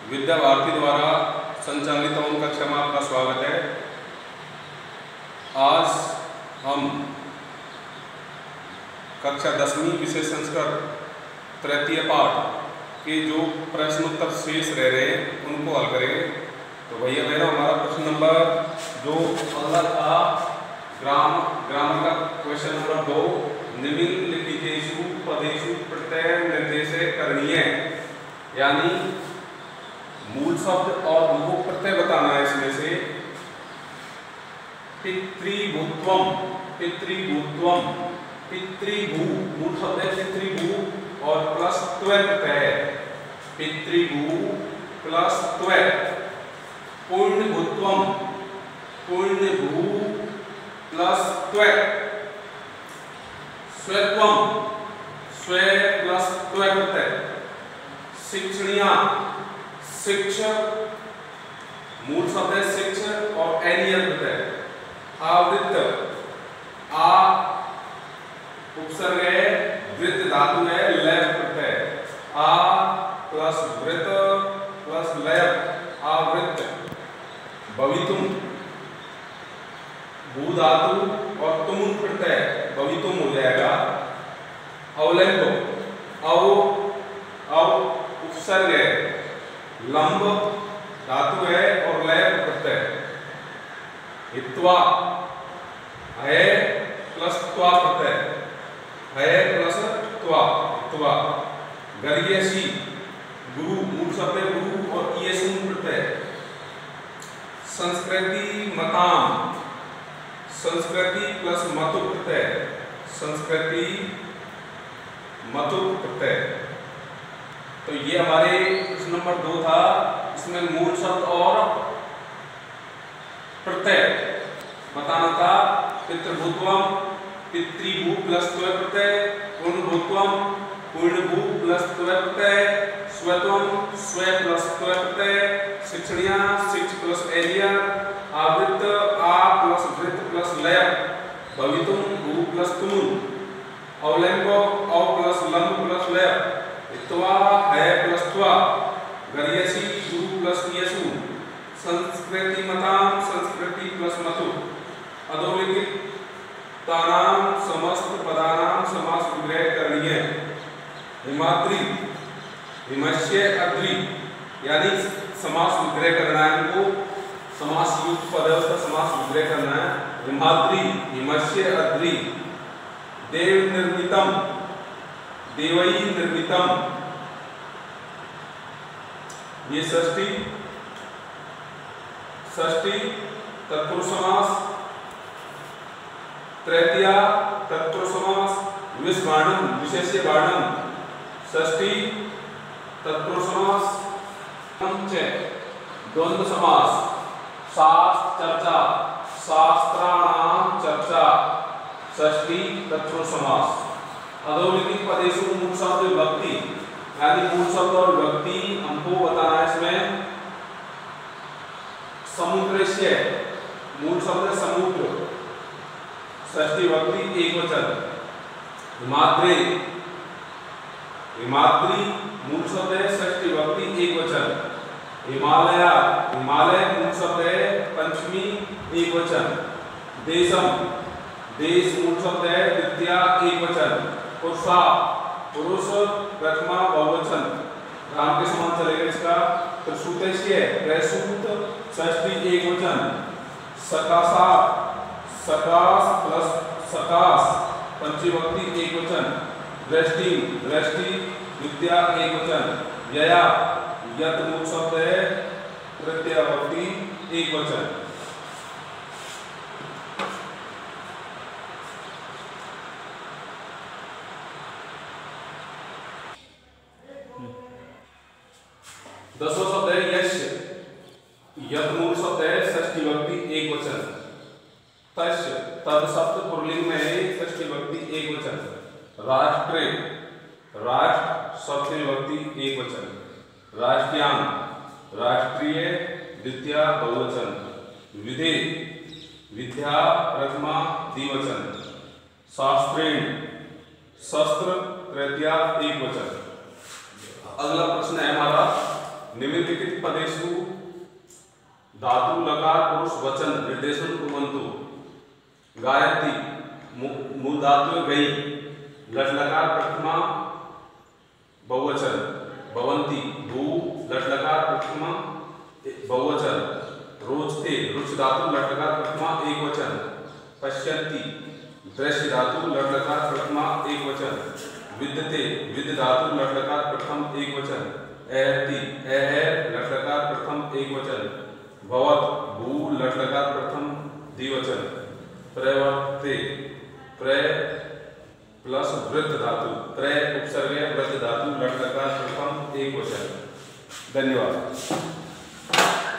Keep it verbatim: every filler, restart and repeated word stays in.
विद्या भारती द्वारा संचालित ओम कक्षा में आपका स्वागत है। आज हम कक्षा दसवीं विषय संस्कृत तृतीय पाठ के जो प्रश्नोत्तर शेष रह रहे हैं उनको हल करेंगे। तो भैया बहनों, हमारा प्रश्न नंबर जो अगला था ग्राम ग्रामर का क्वेश्चन नंबर दो, निम्नलिखितेषु पदेषु प्रत्यय निर्देशे करणीय, यानी मूल शब्द और उनको प्रत्यय बताना है। इसमें से पितृभूत्वम, पितृभूत्वम, पितृभू मूल शब्द है पितृभू और प्लस त्वय प्रत्यय, पितृभू प्लस त्वय। पुण्यभूत्वम, पुण्यभू प्लस त्वय। स्वत्वम, स्व प्लस त्वय प्रत्यय। शिक्षणीया, शिक्षक मूल शब्द है शिक्षक और एनियल प्रत्यय। आवृत्त, आ उपसर्ग है, वृत्त धातु है, लय प्रत्यय। आ प्लस वृत्त प्लस लय, आवृत्त। भवितुम, भू धातु और तुम प्रत्यय, भवितुम हो जाएगा। अवलंब, अव अव उपसर्ग है, लंब धातु है और लय प्रत्यय। हित्वा, है प्लस त्वा प्रत्यय, है प्लस त्वा, त्वा। गर्यसी, गुरु मूल शब्द है गुरु और ईयसुन प्रत्यय। संस्कृति मताम, संस्कृति प्लस मतु प्रत्यय, संस्कृति मतु प्रत्यय। तो ये हमारे प्रश्न नंबर दो था। इसमें मूल शब्द और प्रत्यय बताना था। पितृभूत्वम, पितृभू प्लस त्वय प्रत्यय। पूर्णभूत्वम, पूर्णभू प्लस त्वय प्रत्यय। स्वत्वम, स्व प्लस त्वय प्रत्यय। शिक्षणीया, शिक्ष प्लस एलिया। आवृत्त, आ प्लस वृत्त प्लस लय। भवितुम, भू प्लस तुम। अवलंब, अव प्लस लंब प्लस लय। हित्वा, है प्लस त्वा। गर्यसी, गुरु प्लस ईयसु। संस्कृति मताम, संस्कृति प्लस मतु। अधोलिखित तानाम समस्त पदानाम समास विग्रह करणीय। हिमाद्री, हिमस्य अद्री, यानी समास विग्रह करना है। इनको समास युक्त पद का समास विग्रह करना है। हिमाद्री, हिमस्य अद्री। देव निर्मितम, देवई निर्मितम, ये षष्ठी, षष्ठी तत्पुरुष समास। तृतीया तत्पुरुष समास। विशेषण, विशेष्यवाणम, षष्ठी तत्पुरुष समास। पंच द्वंद्व समास। शास्त्र चर्चा, शास्त्राणाम चर्चा, षष्ठी तत्पुरुष समास। अधोलिखित पदेषु मूल शब्द विभक्ति, यानी मूल शब्द और विभक्ति हमको बताना है। इसमें समुद्रस्य, मूल शब्द है समुद्र, षष्ठी विभक्ति एक वचन। हिमाद्री, हिमाद्री मूल शब्द है षष्ठी विभक्ति एक वचन। हिमालय, हिमालय मूल शब्द है पंचमी एक वचन। देशम, देश मूल शब्द है द्वितीया एक वचन। पुरुषा, पुरुष प्रथमा बहुवचन, राम के समान चलेगा इसका। प्रसूतस्य, प्रसूत षष्ठी एक वचन। सकाशा, सकाश प्लस सकाश पंचमी एक वचन। दृष्टि, दृष्टि विद्या एक वचन। यया, यत मूल शब्द है तृतीया विभक्ति एक वचन। दसवां शब्द है यश, यत मूल शब्द है षष्ठी विभक्ति एक वचन। तस्य, तद शब्द पुल्लिंग में है षष्ठी विभक्ति एक वचन। राष्ट्रे, राष्ट्र षष्ठी विभक्ति एक वचन। राष्ट्रीयाम, राष्ट्रीय द्वितीया बहुवचन। विधि, विद्या प्रथमा द्विवचन। शास्त्रेण, शस्त्र तृतीया एक वचन। अगला प्रश्न है हमारा, निम्नलिखित धातु लकार पुरुष वचन निर्देशन कुर्वन्तु। गायत्री मूल धातु गई, लट लकार प्रथमा बहुवचन। भवन्ति भू लट लकार प्रथमा बहुवचन। रोचते रुच धातु लट लकार प्रथमा एक वचन। पश्यन्ति दृश्य धातु लट लकार प्रथमा एक वचन। विद्यते विद धातु लट लकार प्रथम एक वचन। एहति एह लट लकार प्रथम एक वचन। भवत भू लट लकार प्रथम द्विवचन। प्रवर्ते प्र प्लस वृत्त धातु, प्र उपसर्ग वृत्त धातु लट लकार प्रथम एक वचन। धन्यवाद।